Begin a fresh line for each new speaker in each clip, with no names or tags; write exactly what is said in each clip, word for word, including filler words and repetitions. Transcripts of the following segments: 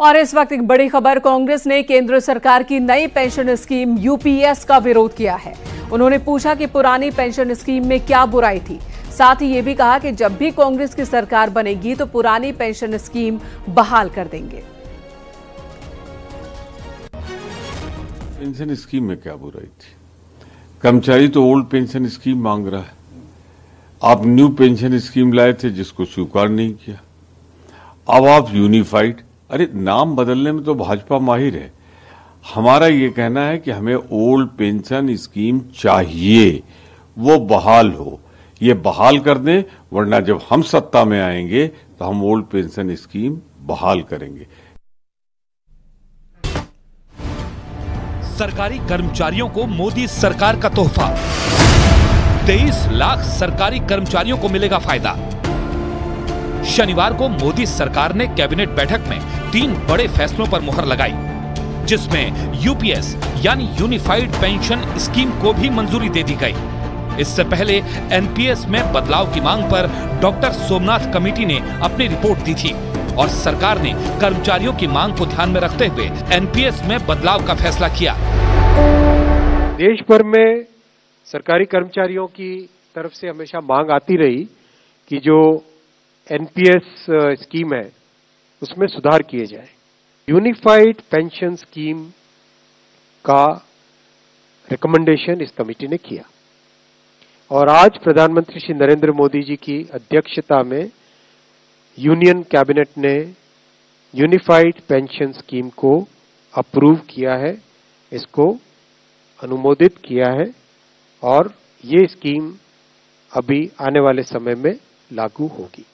और इस वक्त एक बड़ी खबर, कांग्रेस ने केंद्र सरकार की नई पेंशन स्कीम यूपीएस का विरोध किया है। उन्होंने पूछा कि पुरानी पेंशन स्कीम में क्या बुराई थी। साथ ही ये भी कहा कि जब भी कांग्रेस की सरकार बनेगी तो पुरानी पेंशन स्कीम बहाल कर देंगे।
पेंशन स्कीम में क्या बुराई थी? कर्मचारी तो ओल्ड पेंशन स्कीम मांग रहा है। आप न्यू पेंशन स्कीम लाए थे जिसको स्वीकार नहीं किया। अब आप यूनिफाइड, अरे नाम बदलने में तो भाजपा माहिर है। हमारा ये कहना है कि हमें ओल्ड पेंशन स्कीम चाहिए, वो बहाल हो, ये बहाल कर दें, वरना जब हम सत्ता में आएंगे तो हम ओल्ड पेंशन स्कीम बहाल करेंगे।
सरकारी कर्मचारियों को मोदी सरकार का तोहफा, तेईस लाख सरकारी कर्मचारियों को मिलेगा फायदा। शनिवार को मोदी सरकार ने कैबिनेट बैठक में तीन बड़े फैसलों पर मुहर लगाई, जिसमें यूपीएस यानी यूनिफाइड पेंशन स्कीम को भी मंजूरी दे दी गई। इससे पहले एनपीएस में बदलाव की मांग पर डॉक्टर सोमनाथ कमेटी ने अपनी रिपोर्ट दी थी और सरकार ने कर्मचारियों की मांग को ध्यान में रखते हुए एनपीएस में बदलाव का फैसला किया।
देश भर में सरकारी कर्मचारियों की तरफ से हमेशा मांग आती रही कि जो एनपीएस स्कीम है उसमें सुधार किए जाए। यूनिफाइड पेंशन स्कीम का रिकमेंडेशन इस कमेटी ने किया और आज प्रधानमंत्री श्री नरेंद्र मोदी जी की अध्यक्षता में यूनियन कैबिनेट ने यूनिफाइड पेंशन स्कीम को अप्रूव किया है, इसको अनुमोदित किया है और ये स्कीम अभी आने वाले समय में लागू होगी।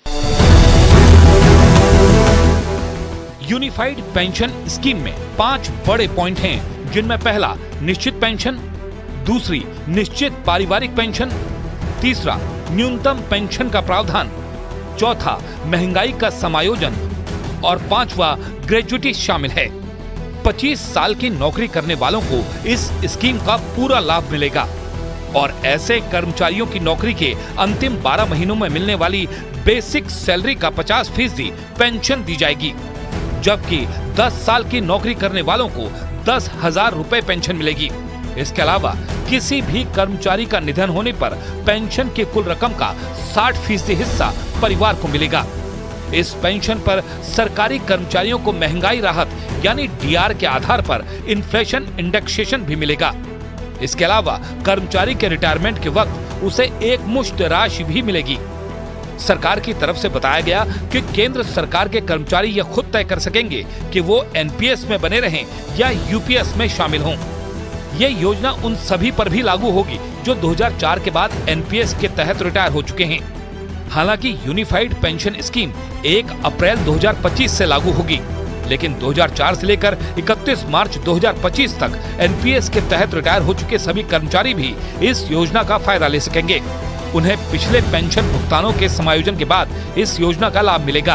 यूनिफाइड पेंशन स्कीम में पांच बड़े पॉइंट हैं, जिनमें पहला निश्चित पेंशन, दूसरी निश्चित पारिवारिक पेंशन, तीसरा न्यूनतम पेंशन का प्रावधान, चौथा महंगाई का समायोजन और पांचवा ग्रेजुइटी शामिल है। पच्चीस साल की नौकरी करने वालों को इस स्कीम का पूरा लाभ मिलेगा और ऐसे कर्मचारियों की नौकरी के अंतिम बारह महीनों में मिलने वाली बेसिक सैलरी का पचास फीसदी पेंशन दी जाएगी, जबकि दस साल की नौकरी करने वालों को दस हजार रुपए पेंशन मिलेगी। इसके अलावा किसी भी कर्मचारी का निधन होने पर पेंशन की कुल रकम का साठ फीसदी हिस्सा परिवार को मिलेगा। इस पेंशन पर सरकारी कर्मचारियों को महंगाई राहत यानी डीआर के आधार पर इन्फ्लेशन इंडेक्सेशन भी मिलेगा। इसके अलावा कर्मचारी के रिटायरमेंट के वक्त उसे एक मुश्त राशि भी मिलेगी। सरकार की तरफ से बताया गया कि केंद्र सरकार के कर्मचारी यह खुद तय कर सकेंगे कि वो एनपीएस में बने रहें या यूपीएस में शामिल हों। ये योजना उन सभी पर भी लागू होगी जो दो हज़ार चार के बाद एनपीएस के तहत रिटायर हो चुके हैं। हालांकि यूनिफाइड पेंशन स्कीम एक अप्रैल दो हज़ार पच्चीस से लागू होगी, लेकिन दो हज़ार चार से लेकर इकतीस मार्च दो हज़ार पच्चीस तक एनपीएस के तहत रिटायर हो चुके सभी कर्मचारी भी इस योजना का फायदा ले सकेंगे। उन्हें पिछले पेंशन भुगतानों के समायोजन के बाद इस योजना का लाभ मिलेगा।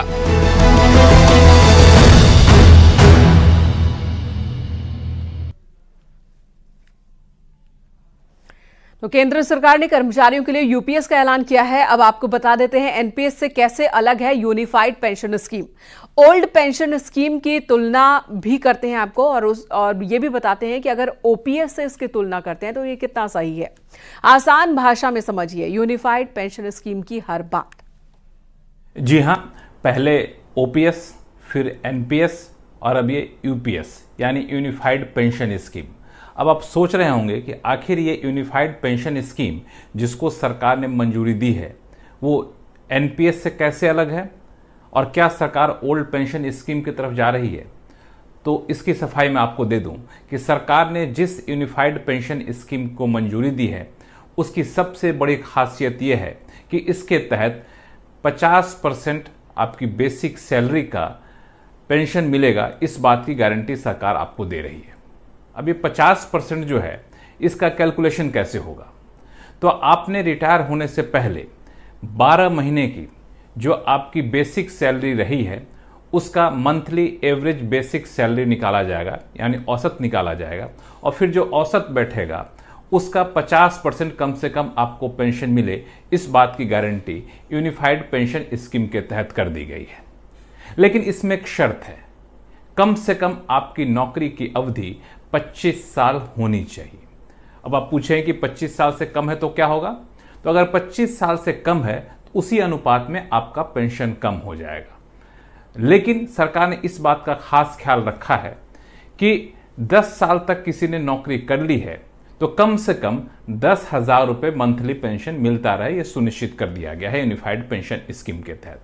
तो केंद्र सरकार ने कर्मचारियों के लिए यूपीएस का ऐलान किया है। अब आपको बता देते हैं एनपीएस से कैसे अलग है unified pension scheme. Old pension scheme की तुलना भी करते हैं आपको और उस और ये भी बताते हैं कि अगर ओपीएस से इसकी तुलना करते हैं तो ये कितना सही है। आसान भाषा में समझिए यूनिफाइड पेंशन स्कीम की हर बात।
जी हाँ, पहले ओपीएस, फिर एनपीएस और अब ये यूपीएस यानी यूनिफाइड पेंशन स्कीम। अब आप सोच रहे होंगे कि आखिर ये यूनिफाइड पेंशन स्कीम जिसको सरकार ने मंजूरी दी है वो एनपीएस से कैसे अलग है और क्या सरकार ओल्ड पेंशन स्कीम की तरफ जा रही है। तो इसकी सफाई मैं आपको दे दूं कि सरकार ने जिस यूनिफाइड पेंशन स्कीम को मंजूरी दी है उसकी सबसे बड़ी खासियत यह है कि इसके तहत पचास परसेंट आपकी बेसिक सैलरी का पेंशन मिलेगा। इस बात की गारंटी सरकार आपको दे रही है। अब ये पचास परसेंट जो है इसका कैलकुलेशन कैसे होगा, तो आपने रिटायर होने से पहले बारह महीने की जो आपकी बेसिक सैलरी रही है उसका मंथली एवरेज बेसिक सैलरी निकाला जाएगा, यानी औसत निकाला जाएगा और फिर जो औसत बैठेगा उसका पचास परसेंट कम से कम आपको पेंशन मिले। इस बात की गारंटी यूनिफाइड पेंशन स्कीम के तहत कर दी गई है। लेकिन इसमें एक शर्त है कम से कम आपकी नौकरी की अवधि पच्चीस साल होनी चाहिए। अब आप पूछें कि पच्चीस साल से कम है तो क्या होगा, तो अगर पच्चीस साल से कम है तो उसी अनुपात में आपका पेंशन कम हो जाएगा। लेकिन सरकार ने इस बात का खास ख्याल रखा है कि दस साल तक किसी ने नौकरी कर ली है तो कम से कम दस हजार रुपए मंथली पेंशन मिलता रहे, यह सुनिश्चित कर दिया गया है यूनिफाइड पेंशन स्कीम के तहत।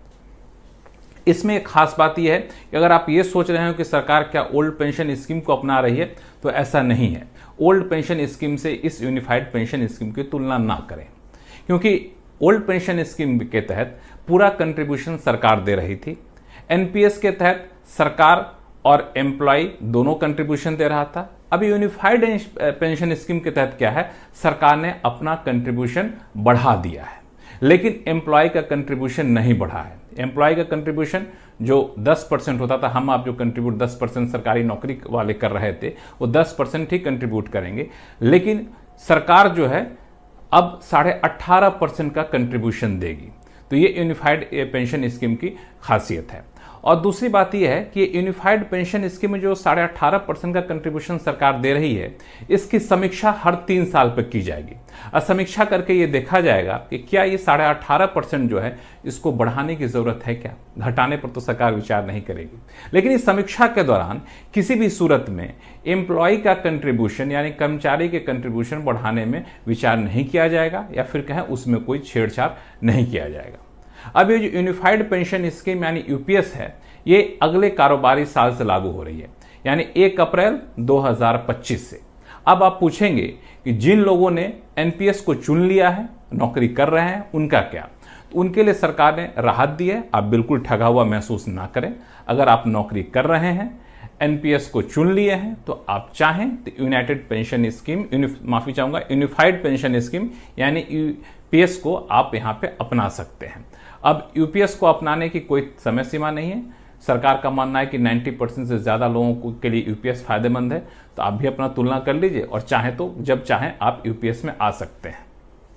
इसमें एक खास बात यह है कि अगर आप ये सोच रहे हो कि सरकार क्या ओल्ड पेंशन स्कीम को अपना रही है, तो ऐसा नहीं है। ओल्ड पेंशन स्कीम से इस यूनिफाइड पेंशन स्कीम की तुलना ना करें, क्योंकि ओल्ड पेंशन स्कीम के तहत पूरा कंट्रीब्यूशन सरकार दे रही थी। एनपीएस के तहत सरकार और एम्प्लॉय दोनों कंट्रीब्यूशन दे रहा था। अभी यूनिफाइड पेंशन स्कीम के तहत क्या है, सरकार ने अपना कंट्रीब्यूशन बढ़ा दिया है, लेकिन एम्प्लॉय का कंट्रीब्यूशन नहीं बढ़ा है। एम्प्लॉय का कंट्रीब्यूशन जो दस परसेंट होता था, हम आप जो कंट्रीब्यूट दस परसेंट सरकारी नौकरी वाले कर रहे थे, वो दस परसेंट ही कंट्रीब्यूट करेंगे, लेकिन सरकार जो है अब साढ़े अट्ठारह परसेंट का कंट्रीब्यूशन देगी। तो ये यूनिफाइड पेंशन स्कीम की खासियत है। और दूसरी बात यह है कि यूनिफाइड पेंशन स्कीम में जो साढ़े अट्ठारह परसेंट का कंट्रीब्यूशन सरकार दे रही है, इसकी समीक्षा हर तीन साल पर की जाएगी और समीक्षा करके ये देखा जाएगा कि क्या ये साढ़े अट्ठारह परसेंट जो है इसको बढ़ाने की जरूरत है, क्या घटाने पर तो सरकार विचार नहीं करेगी। लेकिन इस समीक्षा के दौरान किसी भी सूरत में एम्प्लॉय का कंट्रीब्यूशन यानी कर्मचारी के कंट्रीब्यूशन बढ़ाने में विचार नहीं किया जाएगा, या फिर कहें उसमें कोई छेड़छाड़ नहीं किया जाएगा। अब ये जो यूनिफाइड पेंशन स्कीम यानी यूपीएस है, ये अगले कारोबारी साल से लागू हो रही है, यानी एक अप्रैल दो हज़ार पच्चीस से। अब आप पूछेंगे कि जिन लोगों ने एनपीएस को चुन लिया है, नौकरी कर रहे हैं, उनका क्या? तो उनके लिए सरकार ने राहत दी है। आप बिल्कुल ठगा हुआ महसूस ना करें। अगर आप नौकरी कर रहे हैं, एनपीएस को चुन लिए हैं, तो आप चाहें तो यूनाइटेड पेंशन स्कीम माफी चाहूंगा यूनिफाइड पेंशन स्कीम यानी यूपीएस को आप यहां पे अपना सकते हैं। अब यूपीएस को अपनाने की कोई समय सीमा नहीं है। सरकार का मानना है कि नब्बे परसेंट से ज्यादा लोगों को के लिए यूपीएस फायदेमंद है, तो आप भी अपना तुलना कर लीजिए और चाहे तो जब चाहें आप यूपीएस में आ सकते हैं।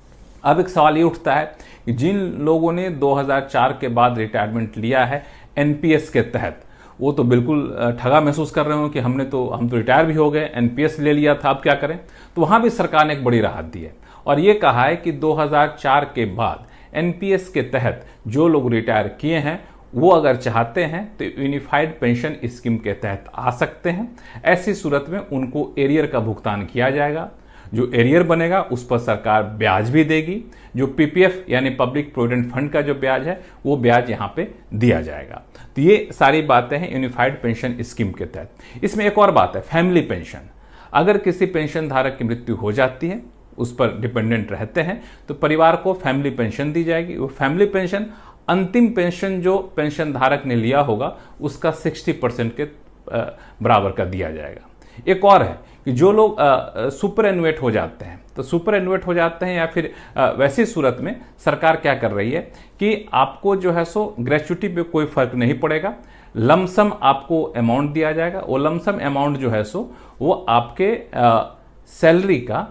अब एक सवाल ये उठता है कि जिन लोगों ने दो हज़ार चार के बाद रिटायरमेंट लिया है एनपीएस के तहत, वो तो बिल्कुल ठगा महसूस कर रहे हो कि हमने तो हम तो रिटायर भी हो गए, एनपीएस ले लिया था, अब क्या करें? तो वहां भी सरकार ने एक बड़ी राहत दी है और ये कहा है कि दो हज़ार चार के बाद एनपीएस के तहत जो लोग रिटायर किए हैं, वो अगर चाहते हैं तो यूनिफाइड पेंशन स्कीम के तहत आ सकते हैं। ऐसी सूरत में उनको एरियर का भुगतान किया जाएगा। जो एरियर बनेगा उस पर सरकार ब्याज भी देगी। जो पीपीएफ यानी पब्लिक प्रोविडेंट फंड का जो ब्याज है, वो ब्याज यहां पे दिया जाएगा। तो ये सारी बातें हैं यूनिफाइड पेंशन स्कीम के तहत। इसमें एक और बात है, फैमिली पेंशन। अगर किसी पेंशन धारक की मृत्यु हो जाती है, उस पर डिपेंडेंट रहते हैं, तो परिवार को फैमिली पेंशन दी जाएगी। वो फैमिली पेंशन अंतिम पेंशन जो पेंशन धारक ने लिया होगा उसका साठ परसेंट के बराबर का दिया जाएगा। एक और है कि जो लोग सुपर एनुएट हो जाते हैं, तो सुपर एनुएट हो जाते हैं या फिर आ, वैसी सूरत में सरकार क्या कर रही है कि आपको जो है सो ग्रेच्युटी पे कोई फर्क नहीं पड़ेगा, लमसम आपको अमाउंट दिया जाएगा। वो लमसम अमाउंट जो है सो वो आपके सैलरी का,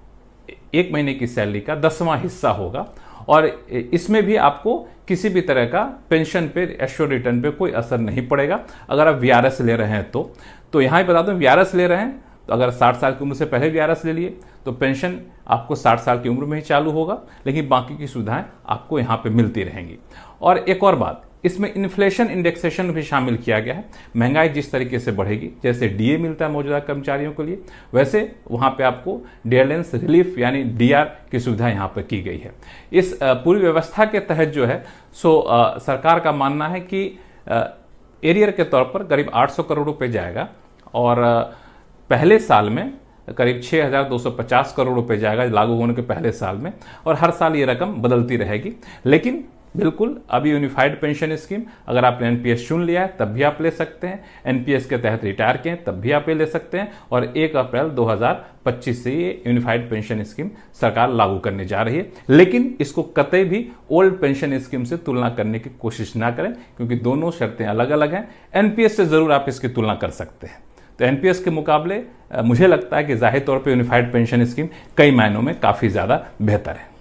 एक महीने की सैलरी का दसवां हिस्सा होगा और इसमें भी आपको किसी भी तरह का पेंशन पे, एश्योर रिटर्न पे कोई असर नहीं पड़ेगा। अगर आप वीआरएस ले रहे हैं तो तो यहां ही बता दूं, वीआरएस ले रहे हैं तो अगर साठ साल की उम्र से पहले वीआरएस ले लिए तो पेंशन आपको साठ साल की उम्र में ही चालू होगा, लेकिन बाकी की सुविधाएं आपको यहां पे मिलती रहेंगी। और एक और बात, इसमें इन्फ्लेशन इंडेक्सेशन भी शामिल किया गया है। महंगाई जिस तरीके से बढ़ेगी, जैसे डीए मिलता है मौजूदा कर्मचारियों के लिए, वैसे वहां पे आपको डियरलेंस रिलीफ यानी डीआर की सुविधा यहां पर की गई है। इस पूरी व्यवस्था के तहत जो है सो आ, सरकार का मानना है कि एरियर के तौर पर करीब आठ सौ करोड़ रुपए जाएगा और आ, पहले साल में करीब छह हज़ार दो सौ पचास करोड़ रुपए जाएगा लागू होने के पहले साल में, और हर साल ये रकम बदलती रहेगी। लेकिन बिल्कुल अभी यूनिफाइड पेंशन स्कीम, अगर आपने एनपीएस चुन लिया है तब भी आप ले सकते हैं, एनपीएस के तहत रिटायर किए तब भी आप ये ले सकते हैं, और एक अप्रैल दो हज़ार पच्चीस से ये यूनिफाइड पेंशन स्कीम सरकार लागू करने जा रही है। लेकिन इसको कतई भी ओल्ड पेंशन स्कीम से तुलना करने की कोशिश ना करें, क्योंकि दोनों शर्तें अलग अलग हैं। एनपीएस से जरूर आप इसकी तुलना कर सकते हैं। तो एनपीएस के मुकाबले मुझे लगता है कि जाहिर तौर पर यूनिफाइड पेंशन स्कीम कई मायनों में काफी ज्यादा बेहतर है।